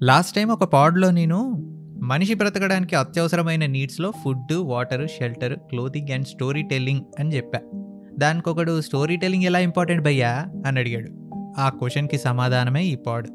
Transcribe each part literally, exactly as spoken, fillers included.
Last time ఒక పాడ్లో నేను మనిషి బ్రతకడానికి అత్యవసరమైన నీడ్స్లో food, water, shelter, clothing and story telling అని చెప్పా. దానికొకడు స్టోరీ టెల్లింగ్ ఎలా ఇంపార్టెంట్ భయ్యా అని అడిగాడు. ఆ క్వశ్చన్కి సమాధానమే ఈ పాడ్.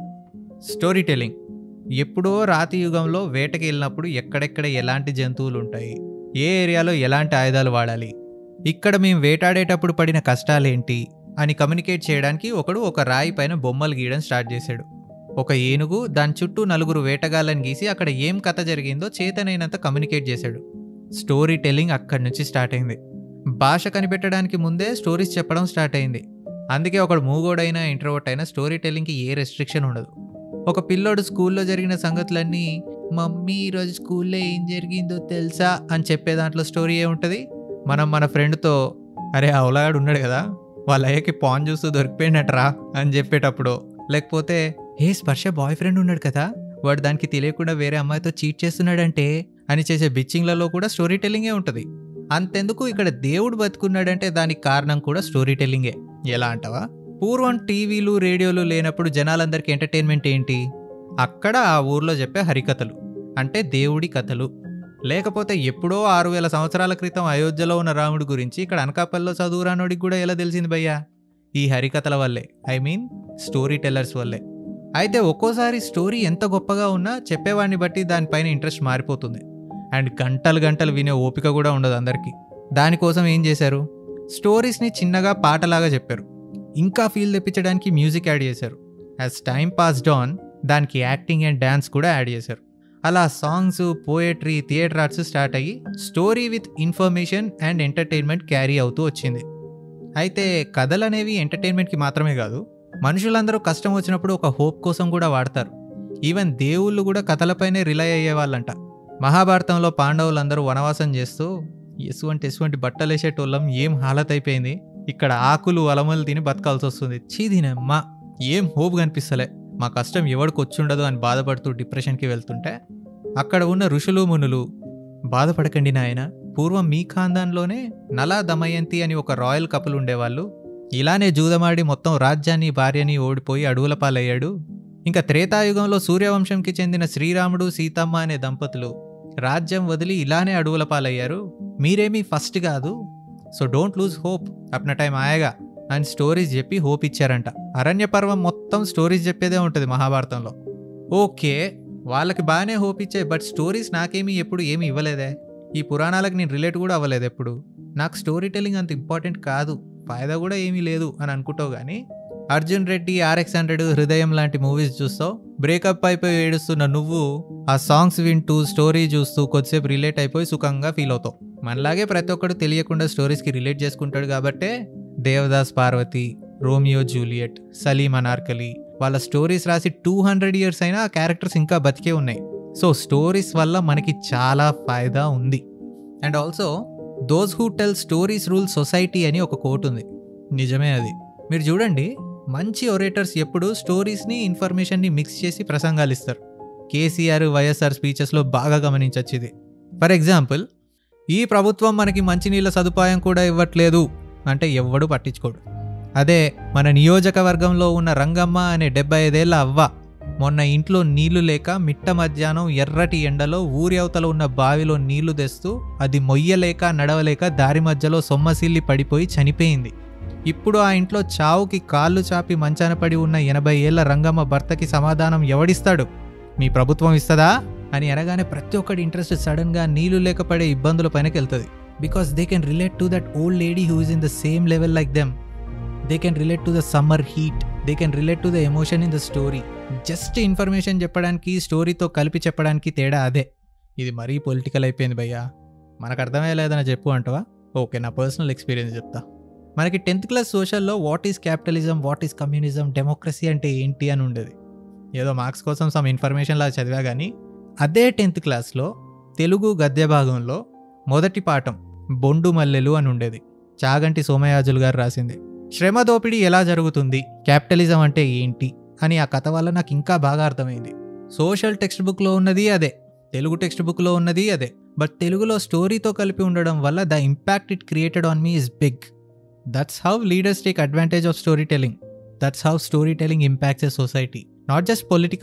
Story telling. ఎప్పుడో రాతి యుగంలో వేటకి వెళ్ళినప్పుడు ఎక్కడెక్కడ ఎలాంటి జంతువులు ఉంటాయి, ఏ ఏరియాలో ఎలాంటి ఆయుధాలు వాడాలి, ఇక్కడ మేము వేటాడేటప్పుడు పడిన కష్టాలేంటి అని కమ్యూనికేట్ చేయడానికి ఒకడు ఒక రాయి పైన బొమ్మలు గీయడం స్టార్ట్ చేశాడు. ఒక ఏనుగు, దాని చుట్టూ నలుగురు వేటగాళ్ళని గీసి అక్కడ ఏం కథ జరిగిందో చేతనైనంత కమ్యూనికేట్ చేశాడు. స్టోరీ టెల్లింగ్ అక్కడి నుంచి స్టార్ట్ అయింది. భాష కనిపెట్టడానికి ముందే స్టోరీస్ చెప్పడం స్టార్ట్ అయింది. అందుకే ఒకడు మూగోడైనా ఇంట్రోవర్ట్ అయినా స్టోరీ టెల్లింగ్కి ఏ రెస్ట్రిక్షన్ ఉండదు. ఒక పిల్లోడు స్కూల్లో జరిగిన సంగతులన్నీ మమ్మీ ఈరోజు స్కూల్లో ఏం జరిగిందో తెలుసా అని చెప్పే దాంట్లో స్టోరీ ఏముంటుంది? మనం మన ఫ్రెండ్తో అరే అవలాగాడు ఉన్నాడు కదా, వాళ్ళ అయ్యకి పాన్ చూస్తూ దొరికిపోయినట్రా అని చెప్పేటప్పుడు, లేకపోతే ఏ స్పర్శ బాయ్ ఫ్రెండ్ ఉన్నాడు కదా, వాడు దానికి తెలియకుండా వేరే అమ్మాయితో చీట్ చేస్తున్నాడంటే అని చేసే బిచ్చింగ్లలో కూడా స్టోరీ టెల్లింగే ఉంటుంది. అంతెందుకు ఇక్కడ దేవుడు బతుకున్నాడంటే దానికి కారణం కూడా స్టోరీ టెల్లింగే. ఎలా అంటావా? పూర్వం టీవీలు, రేడియోలు లేనప్పుడు జనాలందరికీ ఎంటర్టైన్మెంట్ ఏంటి? అక్కడ ఆ ఊర్లో చెప్పే హరికథలు, అంటే దేవుడి కథలు. లేకపోతే ఎప్పుడో ఆరు వేల సంవత్సరాల క్రితం అయోధ్యలో ఉన్న రాముడి గురించి ఇక్కడ అనకాపల్లిలో చదువురానోడికి కూడా ఎలా తెలిసింది భయ్యా? ఈ హరికథల వల్లే, ఐ మీన్ స్టోరీ టెల్లర్స్ వల్లే. అయితే ఒక్కోసారి స్టోరీ ఎంత గొప్పగా ఉన్నా చెప్పేవాడిని బట్టి దానిపైన ఇంట్రెస్ట్ మారిపోతుంది. అండ్ గంటలు గంటలు వినే ఓపిక కూడా ఉండదు అందరికీ. దానికోసం ఏం చేశారు? స్టోరీస్ని చిన్నగా పాటలాగా చెప్పారు. ఇంకా ఫీల్ తెప్పించడానికి మ్యూజిక్ యాడ్ చేశారు. యాజ్ టైం పాస్డ్ ఆన్ దానికి యాక్టింగ్ అండ్ డ్యాన్స్ కూడా యాడ్ చేశారు. అలా songs, poetry, theatre arts start అయ్యి story with information and entertainment carry అవుతూ వచ్చింది. అయితే కథలు అనేవి ఎంటర్టైన్మెంట్కి మాత్రమే కాదు, మనుషులందరూ కష్టం వచ్చినప్పుడు ఒక హోప్ కోసం కూడా వాడతారు. ఈవెన్ దేవుళ్ళు కూడా కథలపైనే రిలై అయ్యేవాళ్ళంట. మహాభారతంలో పాండవులందరూ వనవాసం చేస్తూ ఎసువంటి ఎసువంటి బట్టలు వేసేటోళ్ళం ఏం హాలత్ అయిపోయింది, ఇక్కడ ఆకులు అలమలు తిని బతకాల్సి వస్తుంది, చీదినమ్మా ఏం హోప్ కనిపిస్తలే, మా కష్టం ఎవడికి వచ్చుండదు అని బాధపడుతూ డిప్రెషన్కి వెళ్తుంటే అక్కడ ఉన్న ఋషులు మునులు, బాధపడకండి నాయన, పూర్వం మీ ఖాందాన్లోనే నలా దమయంతి అని ఒక రాయల్ కపుల్ ఉండేవాళ్ళు, ఇలానే జూదమాడి మొత్తం రాజ్యాన్ని భార్యని ఓడిపోయి అడవుల పాలయ్యాడు. ఇంకా త్రేతాయుగంలో సూర్యవంశంకి చెందిన శ్రీరాముడు, సీతమ్మ అనే దంపతులు రాజ్యం వదిలి ఇలానే అడవుల పాలయ్యారు, మీరేమీ ఫస్ట్ కాదు, సో డోంట్ లూజ్ హోప్, అప్న టైం ఆయేగా అని స్టోరీస్ చెప్పి హోప్ ఇచ్చారంట. అరణ్య పర్వం మొత్తం స్టోరీస్ చెప్పేదే ఉంటుంది మహాభారతంలో. ఓకే, వాళ్ళకి బాగానే హోప్ ఇచ్చాయి, బట్ స్టోరీస్ నాకేమీ ఎప్పుడు ఏమీ ఇవ్వలేదే. ఈ పురాణాలకు నేను రిలేట్ కూడా అవ్వలేదు ఎప్పుడు. నాకు స్టోరీ టెల్లింగ్ అంత ఇంపార్టెంట్ కాదు, ఫాయిదా కూడా ఏమీ లేదు అని అనుకుంటావు. కానీ అర్జున్ రెడ్డి, ఆర్ఎక్స్ హండ్రెడ్, హృదయం లాంటి మూవీస్ చూస్తావు, బ్రేకప్ అయిపోయి ఏడుస్తున్న నువ్వు ఆ సాంగ్స్ వింటూ స్టోరీ చూస్తూ కొద్దిసేపు రిలేట్ అయిపోయి సుఖంగా ఫీల్ అవుతావు. మనలాగే ప్రతి ఒక్కడు తెలియకుండా స్టోరీస్కి రిలేట్ చేసుకుంటాడు కాబట్టే దేవదాస్ పార్వతి, రోమియో జూలియట్, సలీం అనార్కలి వాళ్ళ స్టోరీస్ రాసి టూ హండ్రెడ్ ఇయర్స్ అయినా ఆ క్యారెక్టర్స్ ఇంకా బతికే ఉన్నాయి. సో స్టోరీస్ వల్ల మనకి చాలా ఫాయిదా ఉంది. And also those who tell stories rule society అని ఒక కోట్ ఉంది. నిజమే అది. మీరు చూడండి, మంచి ఒరేటర్స్ ఎప్పుడు స్టోరీస్ని, ఇన్ఫర్మేషన్ని మిక్స్ చేసి ప్రసంగాలు ఇస్తారు. కేసీఆర్, వైఎస్ఆర్ స్పీచెస్లో బాగా గమనించవచ్చు ఇది. ఫర్ ఎగ్జాంపుల్, ఈ ప్రభుత్వం మనకి మంచినీళ్ళ సదుపాయం కూడా ఇవ్వట్లేదు అంటే ఎవ్వడూ పట్టించుకోడు. అదే మన నియోజకవర్గంలో ఉన్న రంగమ్మ అనే డెబ్బై ఐదేళ్ల అవ్వ మొన్న ఇంట్లో నీళ్లు లేక మిట్ట మధ్యాహ్నం ఎర్రటి ఎండలో ఊరి అవతల ఉన్న బావిలో నీళ్లు తెస్తూ అది మొయ్యలేక నడవలేక దారి మధ్యలో సొమ్మసిల్లి పడిపోయి చనిపోయింది. ఇప్పుడు ఆ ఇంట్లో చావుకి కాళ్ళు చాపి మంచాన పడి ఉన్న ఎనభై ఏళ్ల రంగమ్మ భర్తకి సమాధానం ఎవడిస్తాడు? మీ ప్రభుత్వం ఇస్తదా అని అనగానే ప్రతి ఒక్కటి ఇంట్రెస్ట్ సడన్గా నీళ్లు లేక పడే ఇబ్బందుల పైనకి వెళ్తుంది. Because they can relate to that old lady who is in the same level like them. They can relate to the summer heat, they can relate to the emotion in the story. Just information చెప్పడానికి, స్టోరీతో కలిపి చెప్పడానికి తేడా అదే. ఇది మరీ political అయిపోయింది భయ్యా, మనకు అర్థమయ్యేలేదని చెప్పు అంటవా? ఓకే, నా పర్సనల్ ఎక్స్పీరియన్స్ చెప్తా. మనకి టెన్త్ క్లాస్ సోషల్లో what is capitalism, what is communism, democracy అంటే ఏంటి అని ఉండేది. ఏదో మార్క్స్ కోసం సమ్ ఇన్ఫర్మేషన్ లాగా చదివా. కానీ అదే టెన్త్ క్లాస్లో తెలుగు గద్య భాగంలో మొదటి పాఠం బొండు మల్లెలు అని ఉండేది. చాగంటి సోమయాజులు గారు రాసింది. శ్రమ దోపిడీ ఎలా జరుగుతుంది, క్యాపిటలిజం అంటే ఏంటి అని ఆ కథ వల్ల నాకు ఇంకా బాగా అర్థమైంది. సోషల్ టెక్స్ట్ బుక్లో ఉన్నది అదే, తెలుగు టెక్స్ట్ బుక్లో ఉన్నది అదే, బట్ తెలుగులో స్టోరీతో కలిపి ఉండడం వల్ల the impact it created on me is big. That's how leaders take advantage of storytelling. That's how storytelling impacts a society. Not just political,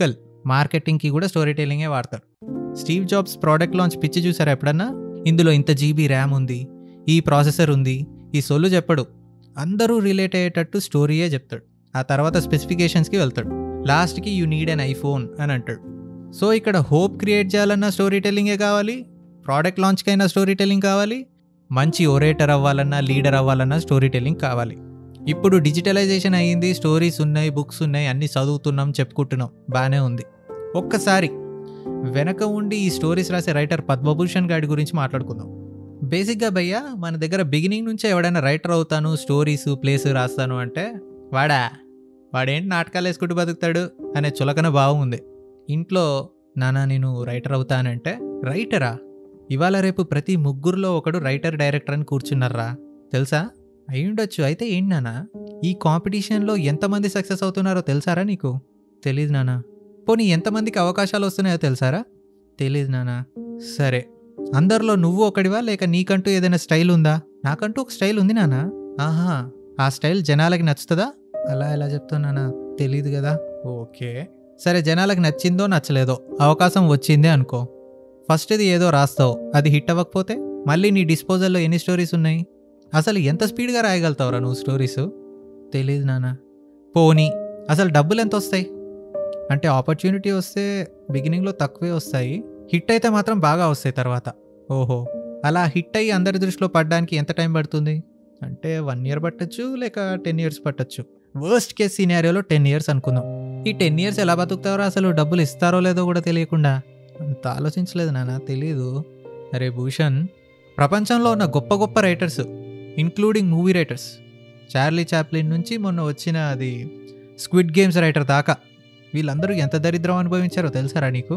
మార్కెటింగ్కి కూడా స్టోరీ టెల్లింగే వాడతాడు. స్టీవ్ జాబ్స్ ప్రోడక్ట్ లాంచ్ పిచ్చి చూసారా ఎప్పుడన్నా? ఇందులో ఇంత జీబీ ర్యామ్ ఉంది, ఈ ప్రాసెసర్ ఉంది, ఈ సొల్లు చెప్పడు. అందరూ రిలేట్ అయ్యేటట్టు స్టోరీయే చెప్తాడు. ఆ తర్వాత స్పెసిఫికేషన్స్కి వెళ్తాడు. లాస్ట్కి యూ నీడ్ అన్ ఐఫోన్ అని అంటాడు. సో ఇక్కడ హోప్ క్రియేట్ చేయాలన్నా స్టోరీ టెల్లింగే కావాలి, ప్రోడక్ట్ లాంచ్కైనా స్టోరీ టెల్లింగ్ కావాలి, మంచి ఒరేటర్ అవ్వాలన్నా లీడర్ అవ్వాలన్నా స్టోరీ టెల్లింగ్ కావాలి. ఇప్పుడు డిజిటలైజేషన్ అయ్యింది, స్టోరీస్ ఉన్నాయి, బుక్స్ ఉన్నాయి, అన్నీ చదువుతున్నాం, చెప్పుకుంటున్నాం, బాగానే ఉంది. ఒక్కసారి వెనక ఉండి ఈ స్టోరీస్ రాసే రైటర్ పద్మభూషణ్ గారి గురించి మాట్లాడుకుందాం. బేసిక్గా భయ్యా మన దగ్గర బిగినింగ్ నుంచే ఎవడైనా రైటర్ అవుతాను, స్టోరీస్ ప్లేస్ రాస్తాను అంటే వాడా వాడేంటి నాటకాలు వేసుకుంటూ బతుకుతాడు అనే చులకన భావం ఉంది. ఇంట్లో నానా నేను రైటర్ అవుతానంటే రైటరా? ఇవాళ రేపు ప్రతి ముగ్గురులో ఒకడు రైటర్ డైరెక్టర్ అని కూర్చున్నారా తెలుసా? అయి ఉండొచ్చు. అయితే ఏంటి నానా ఈ కాంపిటీషన్లో ఎంతమంది సక్సెస్ అవుతున్నారో తెలుసారా నీకు? తెలీదు నానా. పోనీ ఎంతమందికి అవకాశాలు వస్తున్నాయో తెలుసారా? తెలీదు నానా. సరే, అందరిలో నువ్వు ఒకడివా లేక నీకంటూ ఏదైనా స్టైల్ ఉందా? నాకంటూ ఒక స్టైల్ ఉంది నానా. ఆహా, ఆ స్టైల్ జనాలకి నచ్చుతుందా? అలా ఎలా చెప్తావు నానా, తెలీదు కదా. ఓకే సరే, జనాలకు నచ్చిందో నచ్చలేదో అవకాశం వచ్చిందే అనుకో. ఫస్ట్ ఇది ఏదో రాస్తావు, అది హిట్ అవ్వకపోతే మళ్ళీ నీ డిస్పోజల్లో ఎన్ని స్టోరీస్ ఉన్నాయి? అసలు ఎంత స్పీడ్గా రాయగలుగుతావురా నువ్వు స్టోరీస్? తెలీదు నానా. పోనీ అసలు డబ్బులు ఎంత వస్తాయి? అంటే ఆపర్చునిటీ వస్తే బిగినింగ్లో తక్కువే వస్తాయి, హిట్ అయితే మాత్రం బాగా వస్తాయి తర్వాత. ఓహో, అలా హిట్ అయ్యి అందరి దృష్టిలో పడడానికి ఎంత టైం పడుతుంది? అంటే వన్ ఇయర్ పట్టచ్చు, లేక టెన్ ఇయర్స్ పట్టచ్చు. వర్స్ట్ కేస్ సినారియోలో టెన్ ఇయర్స్ అనుకుందాం. ఈ టెన్ ఇయర్స్ ఎలా బతుకుతారో, అసలు డబ్బులు ఇస్తారో లేదో కూడా తెలియకుండా? అంత ఆలోచించలేదు నాన్న, తెలీదు. అరే భూషణ్, ప్రపంచంలో ఉన్న గొప్ప గొప్ప writers including movie writers, Charlie Chaplin నుంచి మొన్న వచ్చిన అది స్క్విడ్ గేమ్స్ రైటర్ దాకా, వీళ్ళందరూ ఎంత దరిద్రం అనుభవించారో తెలుసారా నీకు?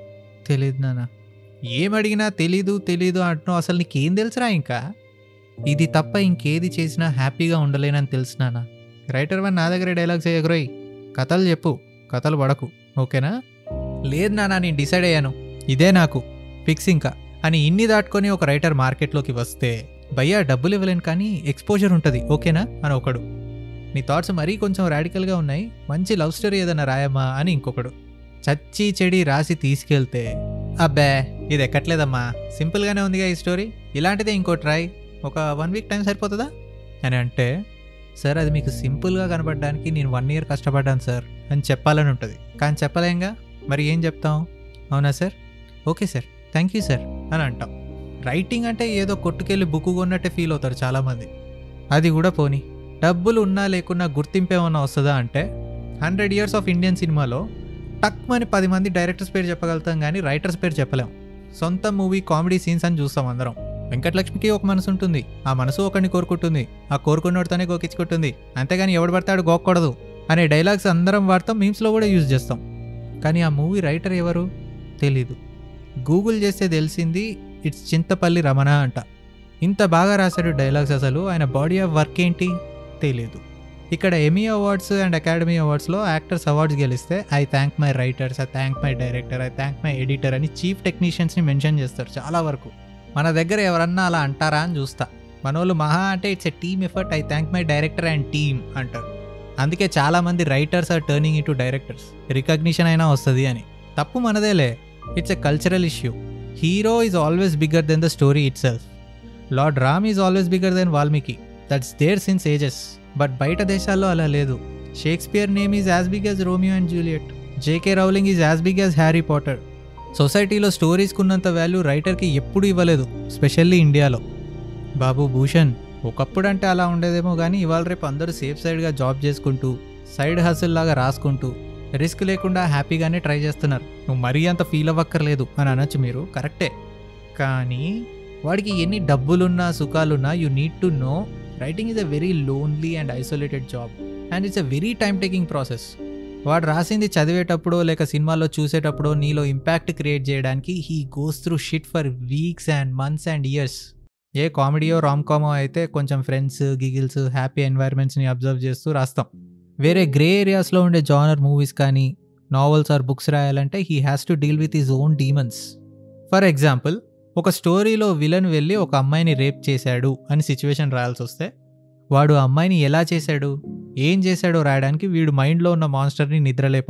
తెలీదు నాన్న. ఏమడిగినా తెలీదు తెలీదు అంటున్నావు, అసలు నీకేం తెలుసురా? ఇంకా ఇది తప్ప ఇంకేది చేసినా హ్యాపీగా ఉండలేనని తెలుసు నాన్న. రైటర్ వన్ నా దగ్గర డైలాగ్స్ చేయకురోయ్, కథలు చెప్పు, కథలు పడకు, ఓకేనా? లేదు నాన్న, నేను డిసైడ్ అయ్యాను, ఇదే నాకు ఫిక్స్ ఇంకా అని ఇన్ని దాటుకొని ఒక రైటర్ మార్కెట్లోకి వస్తే, భయ్యా డబ్బులు ఇవ్వలేను కానీ ఎక్స్పోజర్ ఉంటుంది, ఓకేనా అని ఒకడు. నీ థాట్స్ మరీ కొంచెం రాడికల్గా ఉన్నాయి, మంచి లవ్ స్టోరీ ఏదైనా రాయమ్మా అని ఇంకొకడు. చచ్చి చెడి రాసి తీసుకెళ్తే, అబ్బే ఇది ఎక్కట్లేదమ్మా, సింపుల్గానే ఉందిగా ఈ స్టోరీ, ఇలాంటిదే ఇంకో ట్రై, ఒక వన్ వీక్ టైం సరిపోతుందా అని అంటే, సార్ అది మీకు సింపుల్గా కనబడడానికి నేను వన్ ఇయర్ కష్టపడ్డాను సార్ అని చెప్పాలని ఉంటుంది, కానీ చెప్పలేంగా. మరి ఏం చెప్తాం? అవునా sir, okay sir, thank you sir అని అంటాం. రైటింగ్ అంటే ఏదో కొట్టుకెళ్ళి బుక్ కొన్నట్టే ఫీల్ అవుతారు చాలామంది. అది కూడా పోనీ, డబ్బులు ఉన్నా లేకున్నా గుర్తింపు ఏమన్నా వస్తుందా అంటే, హండ్రెడ్ ఇయర్స్ ఆఫ్ ఇండియన్ సినిమాలో టక్మని పది మంది డైరెక్టర్స్ పేరు చెప్పగలుగుతాం కానీ రైటర్స్ పేరు చెప్పలేం. సొంత మూవీ కామెడీ సీన్స్ అని చూస్తాం అందరం. వెంకటలక్ష్మికి ఒక మనసు ఉంటుంది, ఆ మనసు ఒకరిని కోరుకుంటుంది, ఆ కోరుకున్నోడితోనే గోకించుకుంటుంది, అంతేగాని ఎవడు పడతాడు గోక్కూడదు అనే డైలాగ్స్ అందరం వాడతాం, మీమ్స్లో కూడా యూజ్ చేస్తాం. కానీ ఆ మూవీ రైటర్ ఎవరు తెలీదు. గూగుల్ చేస్తే తెలిసింది, ఇట్స్ చింతపల్లి రమణ అంట. ఇంత బాగా రాశాడు డైలాగ్స్, అసలు ఆయన బాడీ ఆఫ్ వర్క్ ఏంటి తెలీదు. ఇక్కడ ఎమీ అవార్డ్స్ అండ్ అకాడమీ అవార్డ్స్లో యాక్టర్స్ అవార్డ్స్ గెలిస్తే I thank my writers, I thank my director, I thank my editor అని చీఫ్ టెక్నీషియన్స్ని మెన్షన్ చేస్తారు చాలా వరకు. మన దగ్గర ఎవరన్నా అలా అంటారా అని చూస్తా. మన వాళ్ళు మహా అంటే it's a team effort, I thank my director and team అంటారు. అందుకే చాలామంది writers are turning in to directors, recognition అయినా వస్తుంది అని. తప్పు మనదేలే, it's a cultural issue. Hero is always bigger than the story itself. Lord Ram is always bigger than Valmiki, that's there since ages. But బయట దేశాల్లో అలా లేదు. Shakespeare name is as big as Romeo and Juliet, JK Rowling is as big as Harry Potter. సొసైటీలో స్టోరీస్కి ఉన్నంత value రైటర్కి ఎప్పుడూ ఇవ్వలేదు, specially ఇండియాలో. బాబు భూషణ్, ఒకప్పుడు అంటే అలా ఉండేదేమో కానీ ఇవాళ రేపు అందరూ సేఫ్ సైడ్గా జాబ్ చేసుకుంటూ, సైడ్ హసిల్ లాగా రాసుకుంటూ, రిస్క్ లేకుండా హ్యాపీగానే ట్రై చేస్తున్నారు. నువ్వు మరీ అంత ఫీల్ అవ్వక్కర్లేదు అని అనొచ్చు మీరు, కరెక్టే. కానీ వాడికి ఎన్ని డబ్బులున్నా సుఖాలున్నా you need to know writing is a very lonely and isolated job and it's a very time taking process. వాడు రాసింది చదివేటప్పుడో లేక సినిమాలో చూసేటప్పుడో నీలో ఇంపాక్ట్ క్రియేట్ చేయడానికి he goes through shit for weeks and months and years. ఏ కామెడీయో రామ్ కామో అయితే కొంచెం ఫ్రెండ్స్, గిగిల్స్, హ్యాపీ ఎన్వైర్మెంట్స్ని అబ్జర్వ్ చేస్తూ రాస్తాం. వేరే గ్రే ఏరియాస్లో ఉండే జానర్ మూవీస్ కానీ నావెల్స్ ఆర్ బుక్స్ రాయాలంటే he has to deal with his own demons. For example, ఒక స్టోరీలో విలన్ వెళ్ళి ఒక అమ్మాయిని రేప్ చేశాడు అని సిచ్యువేషన్ రాయాల్సి వస్తే, వాడు ఆ అమ్మాయిని ఎలా చేశాడు, ఏం చేశాడో రాయడానికి వీడు మైండ్లో ఉన్న మాన్స్టర్ని నిద్రలేపాలి.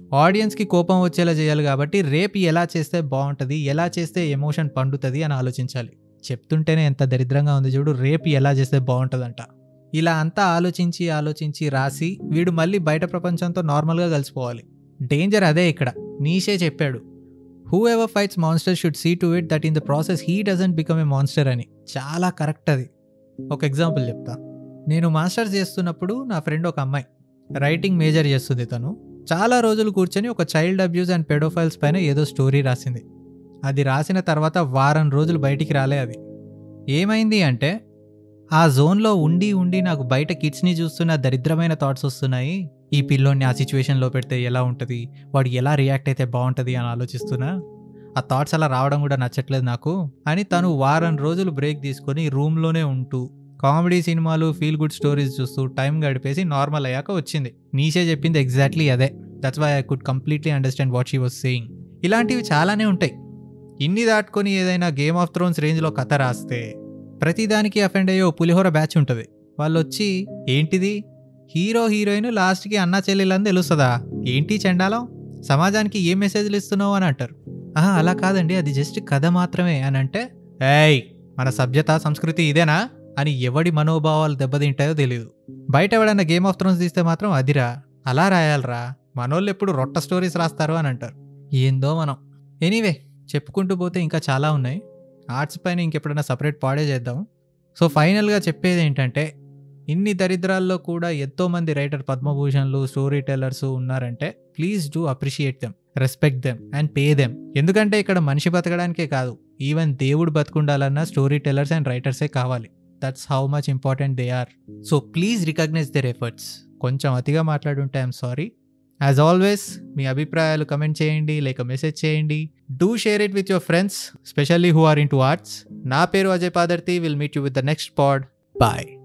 ఆడియన్స్కి కోపం వచ్చేలా చేయాలి కాబట్టి రేపు ఎలా చేస్తే బాగుంటుంది, ఎలా చేస్తే ఎమోషన్ పండుతుంది అని ఆలోచించాలి. చెప్తుంటేనే ఎంత దరిద్రంగా ఉంది చూడు, రేపు ఎలా చేస్తే బాగుంటుందంట. ఇలా అంతా ఆలోచించి ఆలోచించి రాసి వీడు మళ్ళీ బయట ప్రపంచంతో నార్మల్గా కలిసిపోవాలి. డేంజర్ అదే ఇక్కడ. నీషే చెప్పాడు, whoever fights monster should see to it that in the process he doesn't become a monster అని. చాలా కరెక్ట్ అది. ఒక ఎగ్జాంపుల్ చెప్తా. నేను మాస్టర్స్ చేస్తున్నప్పుడు నా ఫ్రెండ్ ఒక అమ్మాయి రైటింగ్ మేజర్ చేస్తుంది. తను చాలా రోజులు కూర్చొని ఒక చైల్డ్ అబ్యూస్ అండ్ పెడోఫైల్స్ పైన ఏదో స్టోరీ రాసింది. అది రాసిన తర్వాత వారం రోజులు బయటికి రాలే. అది ఏమైంది అంటే, ఆ జోన్లో ఉండి ఉండి నాకు బయట కిడ్స్ని చూస్తున్న దరిద్రమైన థాట్స్ వస్తున్నాయి. ఈ పిల్లోని ఆ సిచ్యువేషన్లో పెడితే ఎలా ఉంటుంది, వాడు ఎలా రియాక్ట్ అయితే బాగుంటుంది అని ఆలోచిస్తున్నా. ఆ థాట్స్ అలా రావడం కూడా నచ్చట్లేదు నాకు అని తను వారం రోజులు బ్రేక్ తీసుకొని రూమ్లోనే ఉంటూ కామెడీ సినిమాలు, ఫీల్ గుడ్ స్టోరీస్ చూస్తూ టైం గడిపేసి నార్మల్ అయ్యాక వచ్చింది. నీషే చెప్పింది ఎగ్జాక్ట్లీ అదే. That's why I could completely understand what she was saying. ఇలాంటివి చాలానే ఉంటాయి. ఇన్ని దాటుకొని ఏదైనా గేమ్ ఆఫ్ థ్రోన్స్ రేంజ్లో కథ రాస్తే ప్రతిదానికి అఫెండ్ అయ్యే ఓ పులిహోర బ్యాచ్ ఉంటుంది. వాళ్ళు వచ్చి ఏంటిది హీరో హీరోయిన్ లాస్ట్కి అన్నా చెల్లెలని తెలుస్తుందా, ఏంటి చెండాలం, సమాజానికి ఏ మెసేజ్లు ఇస్తున్నావు అని అంటారు. ఆహా అలా కాదండి, అది జస్ట్ కథ మాత్రమే అని అంటే, ఏయ్ మన సభ్యత సంస్కృతి ఇదేనా అని ఎవడి మనోభావాలు దెబ్బతింటాయో తెలియదు. బయట ఎవడన్నా గేమ్ ఆఫ్ థ్రోన్స్ తీస్తే మాత్రం అదిరా అలా రాయాలరా, మనోళ్ళు ఎప్పుడు రొట్ట స్టోరీస్ రాస్తారు అని అంటారు. ఏందో మనం. ఎనీవే చెప్పుకుంటూ పోతే ఇంకా చాలా ఉన్నాయి. ఆర్ట్స్ పైన ఇంకెప్పుడైనా సపరేట్ పాడే చేద్దాం. సో ఫైనల్గా చెప్పేది ఏంటంటే, ఇన్ని దరిద్రాల్లో కూడా ఎంతోమంది రైటర్ పద్మభూషణ్లు, స్టోరీ టెల్లర్స్ ఉన్నారంటే please do appreciate them, respect them and pay them. ఎందుకంటే ఇక్కడ మనిషి బతకడానికే కాదు, ఈవెన్ దేవుడు బతుకుండాలన్నా స్టోరీ టెల్లర్స్ అండ్ రైటర్సే కావాలి. That's how much important they are. So please recognise their efforts. కొంచెం అతిగా మాట్లాడుంటే ఐఎమ్ సారీ. యాజ్ ఆల్వేస్ మీ అభిప్రాయాలు కమెంట్ చేయండి, లేక మెసేజ్ చేయండి. Do share it with your friends, specially who are in to arts. నా పేరు Ajay Padarthi. Will meet you with the next pod. Bye.